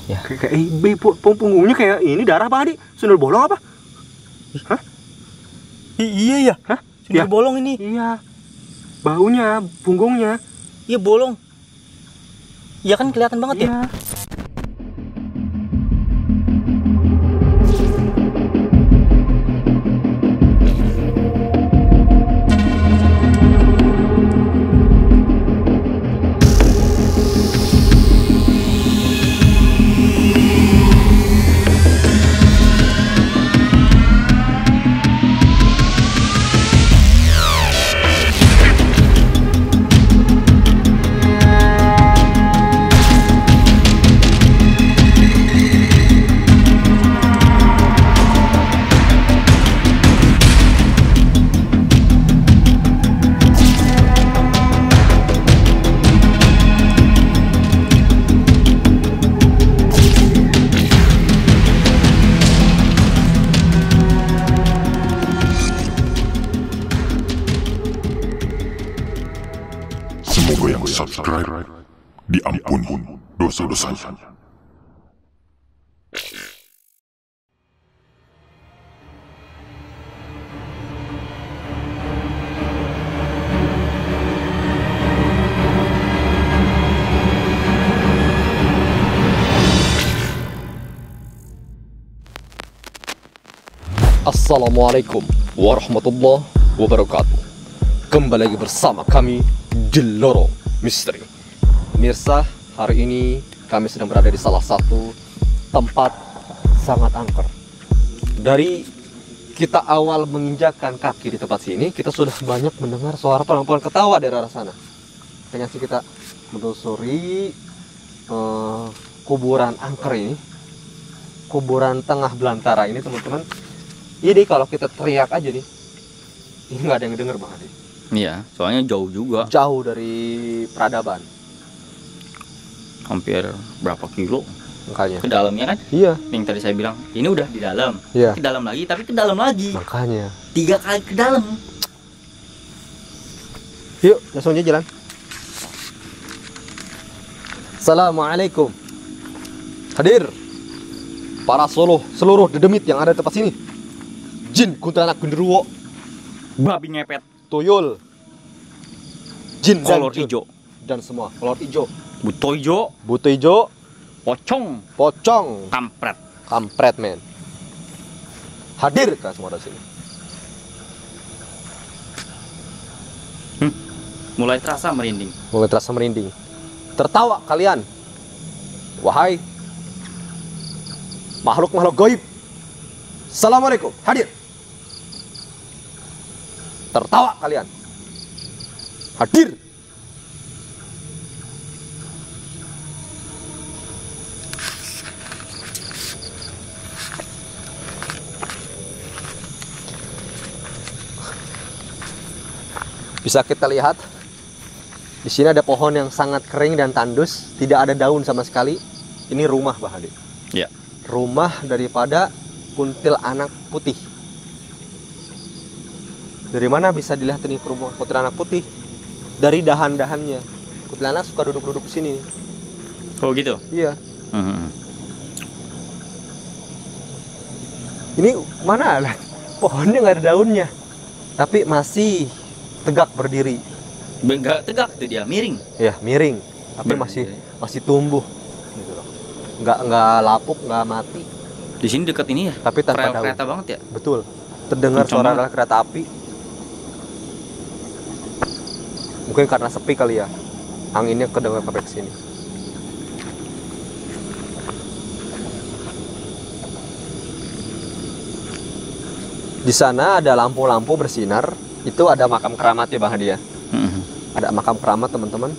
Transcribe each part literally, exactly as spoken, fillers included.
Ya. Kayak eh, punggungnya kayak ini darah Pak Hadi. Sundel bolong apa? Hah? I iya ya. Hah? Sundel Ya. bolong ini. Iya. Baunya, punggungnya. Iya bolong. Iya kan kelihatan banget Iya. ya. Semoga yang subscribe diampun dosa-dosanya. Assalamualaikum warahmatullahi wabarakatuh. Kembali lagi bersama kami di Lorong Misteri. Mirsa, hari ini kami sedang berada di salah satu tempat sangat angker. Dari kita awal menginjakkan kaki di tempat sini, kita sudah banyak mendengar suara perempuan ketawa dari arah sana. Kayaknya sih kita menelusuri uh, kuburan angker ini, kuburan tengah belantara ini, teman-teman. Jadi kalau kita teriak aja nih, ini nggak ada yang denger banget. Iya, soalnya jauh juga. Jauh dari peradaban. Hampir berapa kilo Makanya. ke dalamnya kan? Iya. Yang tadi saya bilang, ini udah di dalam. Iya. Ke dalam lagi, tapi ke dalam lagi. Makanya. Tiga kali ke dalam. Yuk, langsung aja jalan. Assalamualaikum. Hadir para solo seluruh dedemit yang ada di tempat sini. Jin, kuntilanak, genderuwo, Babi ngepet. tuyul, jin dan Kolor jun. hijau. Dan semua kolor hijau, Buto hijau. buto hijau, Pocong. pocong, Kampret. kampret men. Hadir kan semua di sini. Hmm. Mulai terasa merinding. Mulai terasa merinding. Tertawa kalian, wahai makhluk-makhluk gaib. Assalamualaikum, hadir. Tertawa kalian, hadir. Bisa kita lihat di sini ada pohon yang sangat kering dan tandus, tidak ada daun sama sekali. Ini rumah Bahadi. Ya. Rumah daripada kuntilanak putih. Dari mana bisa dilihat ini rumah kuntilanak putih? Dari dahan-dahannya. Kuntilanak suka duduk-duduk di sini. Oh gitu. Iya. Hmm. Ini mana lah? Pohonnya nggak ada daunnya, tapi masih tegak berdiri. Enggak tegak tuh dia, miring. Ya, miring, tapi Berdiri. masih masih tumbuh. Gitu loh. Nggak nggak lapuk, nggak mati, Di sini dekat ini ya. tapi tanpa Rel daun. kereta banget ya. Betul. Terdengar Kencang suara banget. rel kereta api. Mungkin karena sepi kali ya. Anginnya kedengar sampai ke sini. Di sana ada lampu-lampu bersinar. Itu ada makam keramat ya Bang Hadi ya. Hmm. Ada makam keramat teman-teman.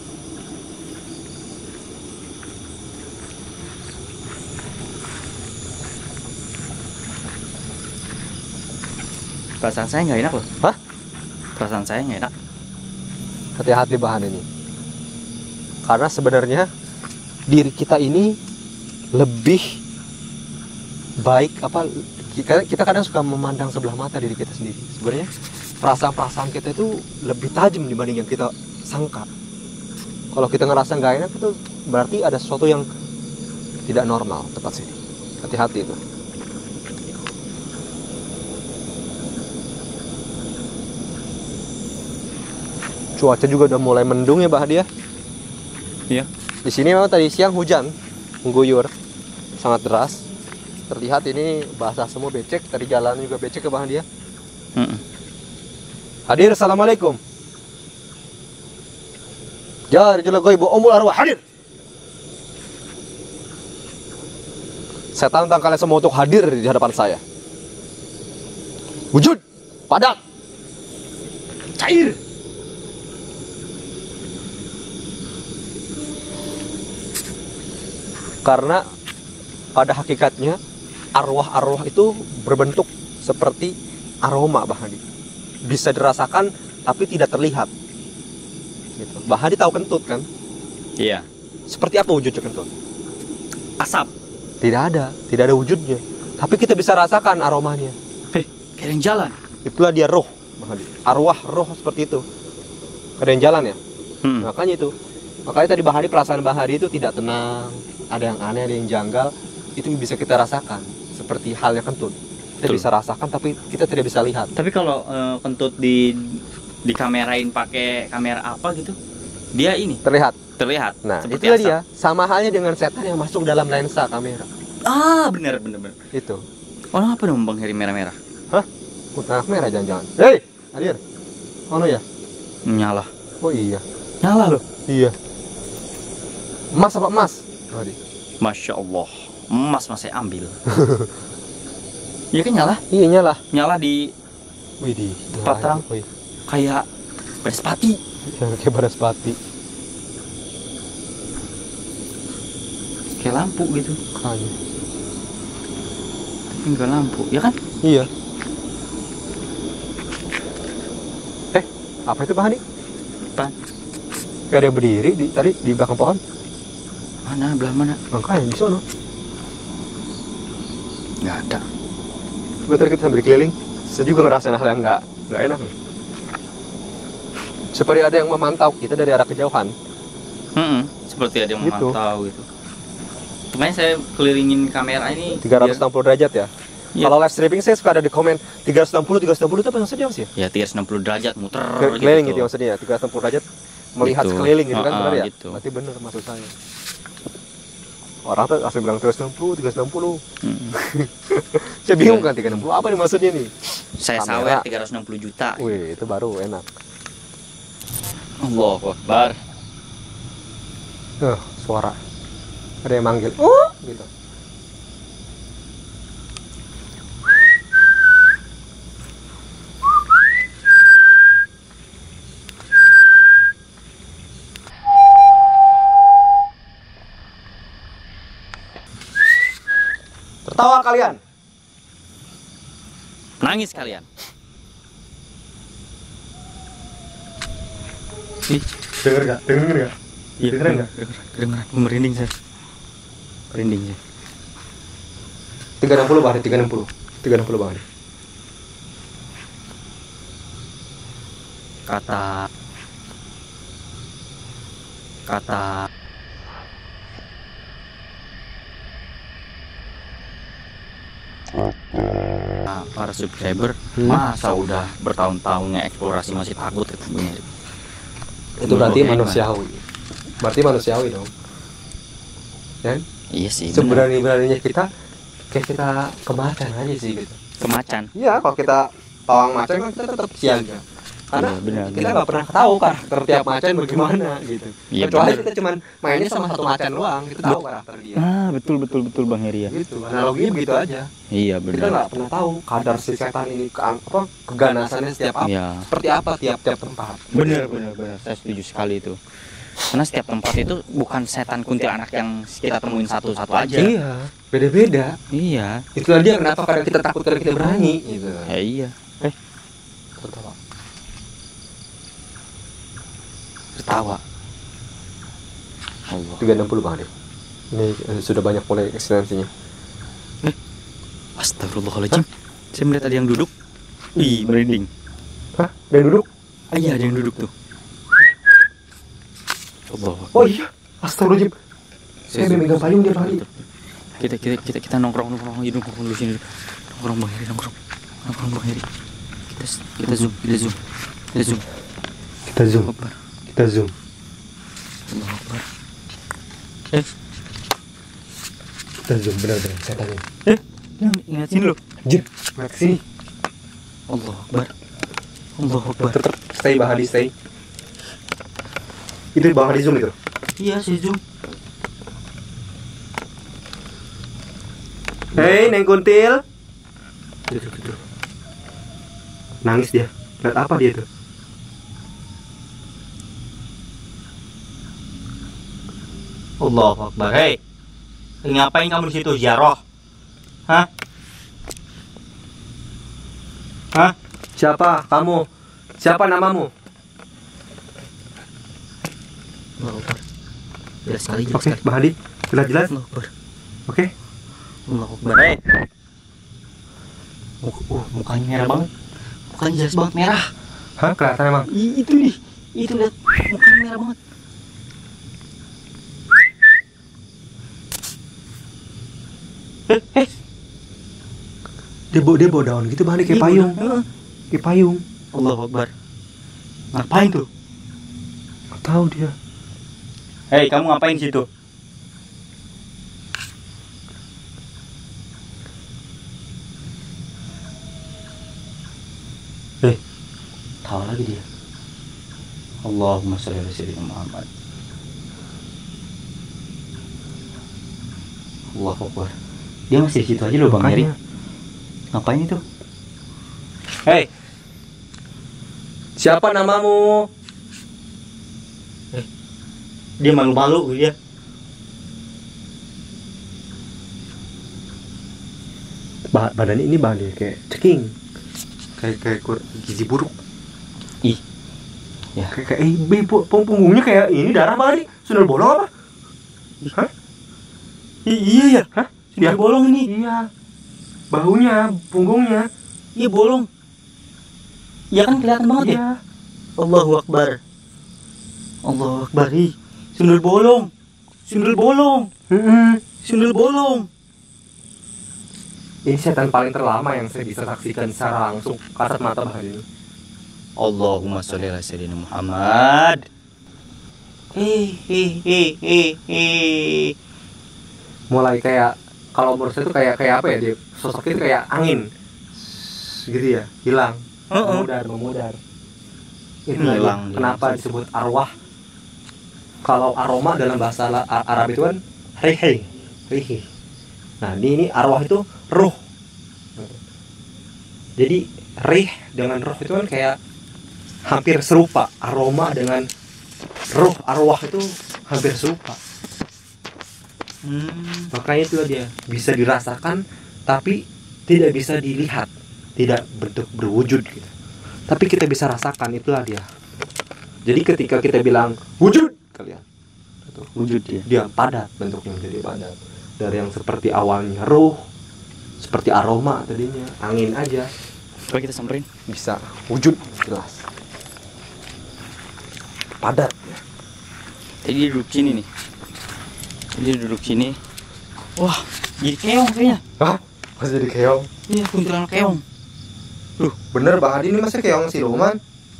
Perasaan saya nggak enak loh. Hah? Perasaan saya nggak enak. Hati-hati bahan ini. Karena sebenarnya diri kita ini lebih baik apa kita, kita kadang suka memandang sebelah mata diri kita sendiri. Sebenarnya perasaan-perasaan kita itu lebih tajam dibanding yang kita sangka. Kalau kita ngerasa nggak enak itu berarti ada sesuatu yang tidak normal tempat sini. Hati-hati itu. Cuaca juga udah mulai mendung ya, Bah dia. Iya. Di sini memang tadi siang hujan mengguyur sangat deras. Terlihat ini basah semua, becek, tadi jalan juga becek ke Bah dia. Mm-mm. Hadir, assalamualaikum. Jar jala ghaib umul arwah, hadir. Saya tantang kalian semua untuk hadir di hadapan saya. Wujud, padat, cair. Karena pada hakikatnya arwah-arwah itu berbentuk seperti aroma, Bah Hadi. Bisa dirasakan tapi tidak terlihat. Gitu. Bah Hadi tahu kentut kan? Iya. Seperti apa wujudnya kentut? Asap. Tidak ada, tidak ada wujudnya. Tapi kita bisa rasakan aromanya. Eh, kayak yang jalan. Itulah dia roh, Bah Hadi. Arwah roh seperti itu. Ada yang jalan ya? Hmm. Makanya itu. Makanya tadi Bah Hadi, perasaan Bah Hadi itu tidak tenang. Ada yang aneh, ada yang janggal. Itu bisa kita rasakan. Seperti halnya kentut. Kita Betul. bisa rasakan tapi kita tidak bisa lihat. Tapi kalau eh, kentut di dikamerain pakai kamera apa gitu, dia ini Terlihat. terlihat. Nah, seperti itulah asap. dia. Sama halnya dengan setan yang masuk dalam lensa kamera. Ah, benar benar benar. Itu. Oh, apa dong Bang Heri merah-merah? Hah? Anak merah jangan-jangan. Hei, hadir. Oh no ya? Nyala. Oh iya. Nyala loh. Iya. Emas apa emas? Hadi. Masya Allah. Emas masih ambil. Iya kan nyala? Iya nyala. Nyala di Widih. Tempat terang. Wih. kayak bespati. Yang kayak baraspati. Kayak lampu gitu. Kayaknya. Tapi enggak lampu, ya kan? Iya. Eh, apa itu Pak Hadi? Apa? Kayak ada yang berdiri di tadi di belakang pohon. Mana, belah mana? Makanya di sana. Nggak ada. Gue tadi kita sambil keliling, saya juga ngerasain hal yang nggak nggak enak. Seperti ada yang memantau kita dari arah kejauhan. Mm-mm, seperti ada yang Gitu. memantau gitu. Makanya saya kelilingin kamera ini tiga ratus enam puluh derajat ya. Iya. Kalau live streaming saya suka ada di komen tiga ratus enam puluh, tiga ratus enam puluh itu apa maksudnya Mas ya? biar- ya tiga ratus enam puluh derajat muter Ke- Keliling gitu, ya maksudnya, tiga ratus enam puluh derajat melihat Gitu. sekeliling gitu kan Ah, benar ya? gitu. Berarti benar maksud saya. Orang tuh asli bilang tiga ratus enam puluh, tiga ratus enam puluh. Mm-mm. Saya bingung kan tiga ratus enam puluh apa nih maksudnya nih? Saya Kamera. sawer tiga ratus enam puluh juta. Wih, itu baru enak. Allahu Akbar. Eh, suara. Ada yang manggil. Oh, gitu. Tertawa kalian. Nangis kalian. Ih, Dengar gak? Dengar gak? iya, Kedengeran nggak? Kedengeran. Merinding saya. Merinding saya. tiga ratus enam puluh bang, tiga ratus enam puluh. tiga ratus enam puluh bang. Kata kata Nah, para subscriber Hmm. masa udah bertahun-tahun nge-eksplorasi masih takut katanya. Itu berarti Menurut manusiawi. Berarti manusiawi dong. Ya? Iya sih. benar. Seberani-beraninya kita kayak kita kemacan aja sih gitu. Kemacan. Iya, kalau kita pawang macan kan kita tetap siaga. Karena Benar, benar, kita benar. nggak pernah tahu karakter tiap macan bagaimana gitu. Iya, Kecuali benar. kita cuman mainnya sama satu macan doang, kita tahu karakter dia. Ah, betul betul betul Bang Heri ya. Gitu. Analoginya begitu aja. Iya Kita benar. nggak pernah tahu kadar si setan ini ke, apa keganasannya setiap apa, Iya. seperti apa tiap-tiap tempat. Benar benar benar. Saya setuju sekali itu. Karena setiap tempat itu bukan setan kuntilanak yang kita temuin satu-satu aja. Iya, beda-beda. Iya. Itulah dia kenapa kadang kita takut kadang kita berani gitu. Ya, iya. Eh, Tertawa. tertawa. Allah. tiga ratus enam puluh bang deh. Ini eh, sudah banyak mulai eksistensinya. Astagfirullahaladzim. Saya melihat ada yang duduk. Ih, merinding. Hah? Dan duduk? Ah, iya, ada yang duduk tuh. Allah. Oh iya, astagfirullahaladzim. Saya memegang payung dia Bang. kita kita kita kita nongkrong nongkrong hidup nongkrong dulu sini. Nongkrong Bang Heri, nongkrong. Nongkrong Bang Heri. Kita kita zoom, kita zoom. Kita zoom. Kita zoom. Akbar. Kita zoom. Allahu Akbar. Eh, Kita zoom benar-benar. Saya tanya. eh, jangan ingat sini lu. Anjir, lihat ke sini. Allahu Akbar. Allahu Akbar. Tetap stay Bang Hadi, stay. Itu Bang Hadi zoom itu. Iya, saya zoom. Hei, Neng Kuntil. Tuh, tuh, tuh. Nangis dia. Lihat apa dia tuh? Allahu Akbar. Hei, ngapain kamu di situ, Ziarah? Hah? Hah? Siapa kamu? Siapa namamu? Allahu Akbar. Jelas sekali, jelas Oke, sekali. Bang Hadi. Jelas-jelas. Allahu Akbar. Oke. Allahu Akbar. Hei, Uh, uh, mukanya merah banget. Mukanya jelas banget merah. Hah, kelihatan emang. I- itu nih. Itu lihat mukanya merah banget. hei, hei. Dia bawa dia bawa daun gitu Bang Hadi kayak Iya, payung. Heeh. Kayak payung. Allahu Akbar. Ngapain tuh? Nggak tahu dia. Hei, kamu ngapain di situ? Eh, Tahu lagi dia. Allahumma sholli ala sayyidina Muhammad. Allahu Akbar. Dia masih di situ aja loh Bang Heri. makanya. Ngapain itu? Hei, Siapa namamu? dia malu-malu dia. Bah badannya ini Bang Hadi kayak ceking. Kayak kayak kur gizi buruk. Ih. Ya. Kayak kayak eh, be, pu- pung- punggungnya kayak ini darah Bang Hadi. Sundel bolong apa? Hah? I- iya ya. Hah? Dia Iya. bolong nih. Iya. Bahunya, punggungnya. Iya bolong. Iya kan kelihatan banget ya. Iya. Allahu Akbar. Allahu Akbar. Ih, sundel bolong. Sundel bolong. Mm-mm. Sundel bolong. Ini setan paling terlama yang saya bisa saksikan secara langsung kasat mata Bang Hadi ini. Allahumma sholli ala sayyidina Muhammad. Hei, hei, hei, hei, hei. Mulai kayak kalau menurut saya itu kayak kayak apa ya, dia sosoknya itu kayak angin gitu ya, hilang, Heeh. memudar memudar. Itu Hilang, hilang. hilang. Kenapa disebut arwah? Kalau aroma dalam bahasa La- A- Arab itu kan rihi, rihi. Nah ini, ini arwah itu ruh. Jadi rih dengan ruh itu kan kayak hampir serupa. Aroma dengan ruh arwah itu hampir serupa. Hmm. Makanya itu dia bisa dirasakan tapi tidak bisa dilihat, tidak bentuk berwujud gitu. Tapi kita bisa rasakan, itulah dia. Jadi ketika kita bilang wujud, kalian itu Wujud dia. dia padat bentuknya, jadi padat. Dari yang seperti awalnya ruh, seperti aroma tadinya, angin aja, Coba kita samperin. bisa wujud jelas. Padat. Tadi dia duduk sini nih. Tadi dia duduk sini. Wah, jadi keong kayaknya. Hah? Masih jadi keong? Iya, kuntilanak keong. Bener Bang Hadi ini masih keong siluman?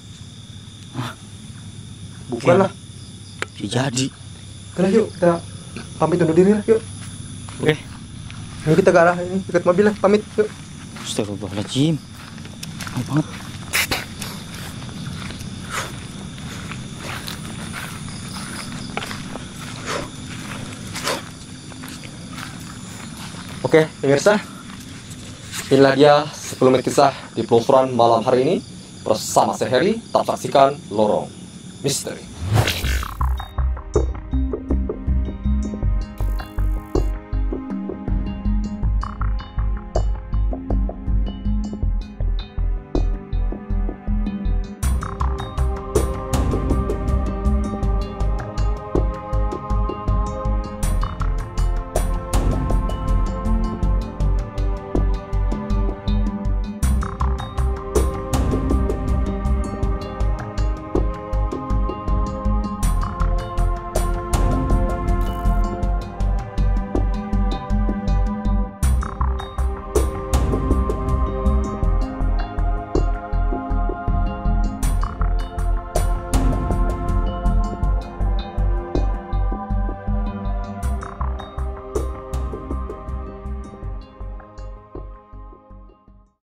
Bukan lah. Ya jadi. Udah yuk kita pamit undur diri lah yuk. Oke. Yuk kita ke arah ini dekat mobil lah, pamit yuk. Astagfirullahaladzim. Mau banget. Oke, pemirsa. Inilah dia sepuluh menit kisah di penelusuran malam hari ini bersama saya Heri. Tetap saksikan Lorong Misteri.